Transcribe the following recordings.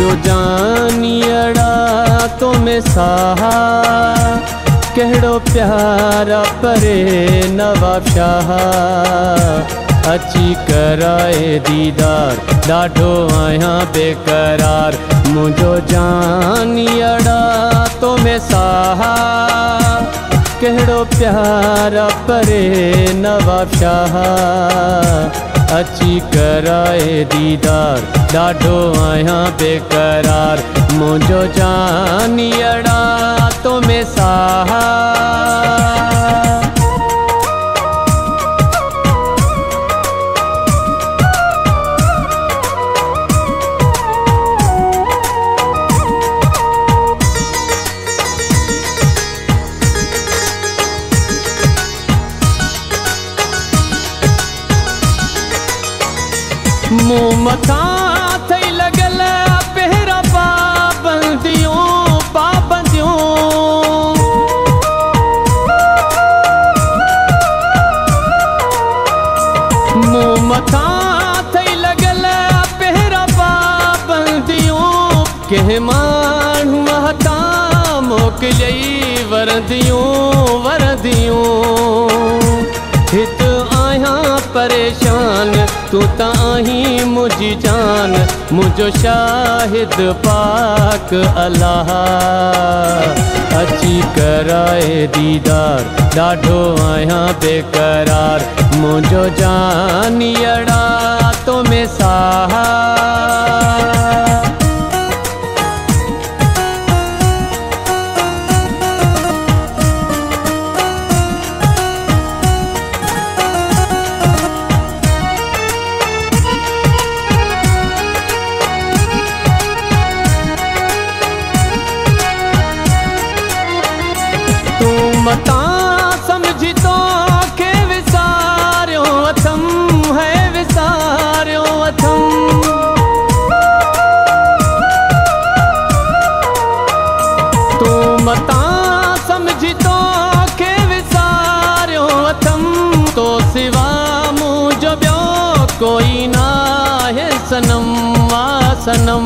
मुझो जानियड़ा तो में साहा कहिड़ो प्यारा परे नवाब शाह अची कराए दीदार ॾाढो आहियां बेकरार मुझो जानियड़ा तो में साहा कहिड़ो प्यारा परे नवाब शाह अची कराए दीदार ॾाढो आहियां बेकरार मुझो जानियड़ा तो में साहा मुँह मथा थई लगल पहिरा पाबंदियों पाबंदियों मुँह मथा थई लगल पहिरा पाबंदियों के माण्हू हथा मोकिलियई वरदियों वरदियों हित आहियां परेशान तू त आहीं मुझी जान मुझो शाहिद पाक अल्लाह अची कराए दीदार ॾाढो आहियां बेकरार मुझो जानियड़ा तो में साहा मता समझी तो के विसारियो अथम है विसारियो अथम तू मता समझी तो के विसारियो अथम तो सिवा मुझो ॿियो कोई ना है सनम वा सनम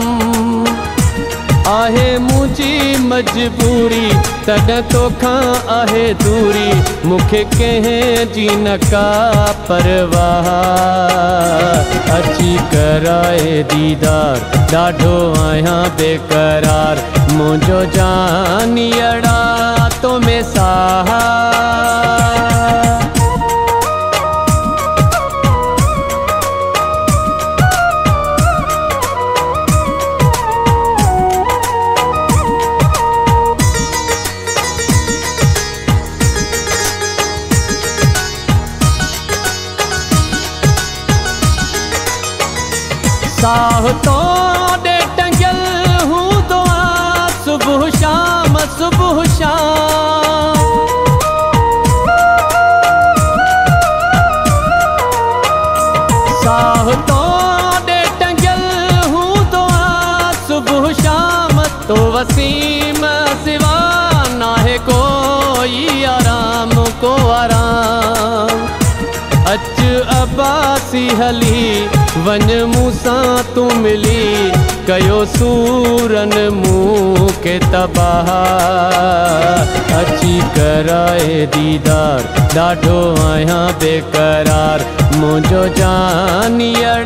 आहे मुझी मजबूरी तॾहिं तोखां आहे दूरी मूंखे कंहिं जी न का परवाह अची कराए दीदार ॾाढो आहियां बेकरार मुझो जानियड़ा तो में साहा साह तो दे टंगल हूँ दुआ सुबह शाम सुबह शाम साह तो दे टंगल हूँ दुआ सुबह शाम तो वसीम सिवा ना है कोई आराम को आराम अच अब्बासी हली वन मूसा तू मिली कयो सूरन मुँह के तबाह अची कराए दीदार ॾाढो आहियां बेकरार मुझो जानियड़ा